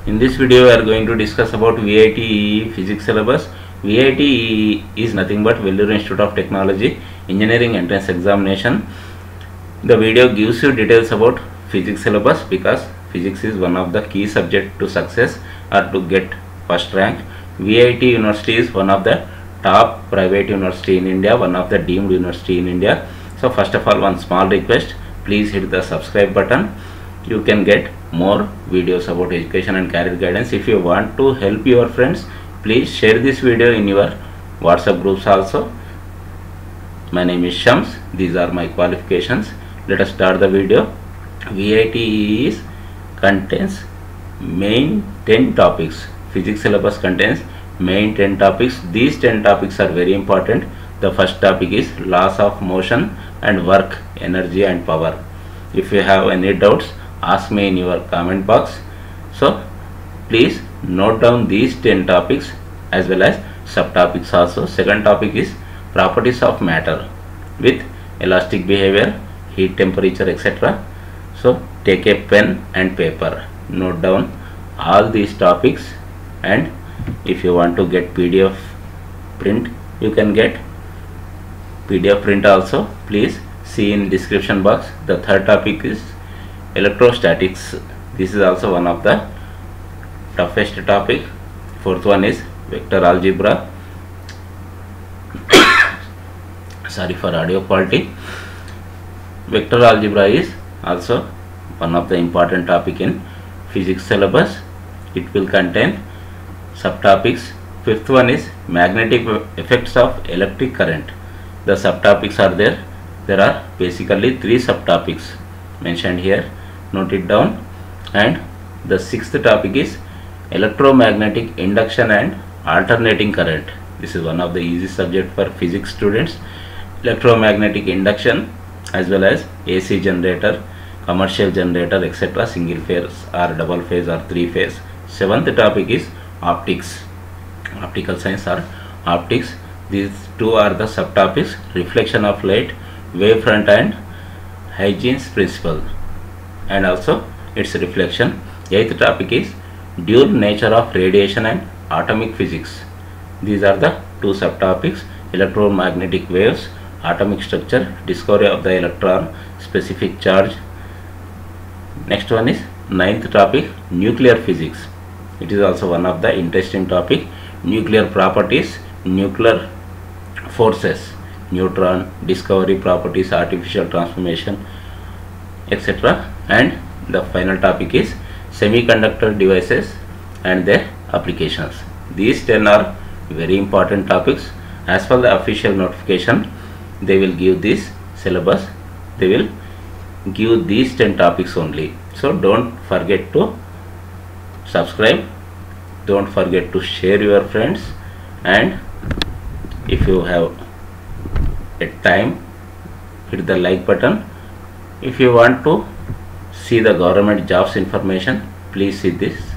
In this video we are going to discuss about VIT EE physics syllabus. VIT EE is nothing but Vellore Institute of Technology engineering entrance examination. The video gives you details about physics syllabus because physics is one of the key subject to success or to get first rank. VIT University is one of the top private university in India, one of the deemed university in India. So first of all, one small request, please hit the subscribe button. You can get more videos about education and career guidance. If you want to help your friends, please share this video in your WhatsApp groups also. My name is Shams. These are my qualifications. Let us start the video. VIT is contains main 10 topics. Physics syllabus contains main 10 topics. These 10 topics are very important. The first topic is laws of motion and work, energy and power. If you have any doubts, ask me in your comment box. So please note down these 10 topics as well as subtopics also. Second topic is properties of matter with elastic behavior, heat, temperature, etc. So take a pen and paper, note down all these topics, and if you want to get PDF print, you can get PDF print also. Please see in description box. The third topic is electrostatics. This is also one of the toughest topic. Fourth one is vector algebra. Sorry for audio quality. Vector algebra is also one of the important topic in physics syllabus. It will contain subtopics. Fifth one is magnetic effects of electric current. The subtopics are there. There are basically 3 subtopics mentioned here. Note it down. And the sixth topic is electromagnetic induction and alternating current. This is one of the easy subject for physics students. Electromagnetic induction as well as AC generator, commercial generator, etc. single phase or double phase or 3 phase. Seventh topic is optics, optical science or optics. These 2 are the subtopics: reflection of light, wavefront and Huygens principle, and also its reflection. Eighth topic is dual nature of radiation and atomic physics. These are the 2 subtopics: electromagnetic waves, atomic structure, discovery of the electron, specific charge. Next one is ninth topic, nuclear physics. It is also one of the interesting topic: nuclear properties, nuclear forces, neutron, discovery, properties, artificial transformation, etc. And the final topic is semiconductor devices and their applications. These 10 are very important topics. As per the official notification, they will give this syllabus. They will give these 10 topics only. So don't forget to subscribe. Don't forget to share your friends, and if you have a time, hit the like button. If you want to see the government jobs information, please see this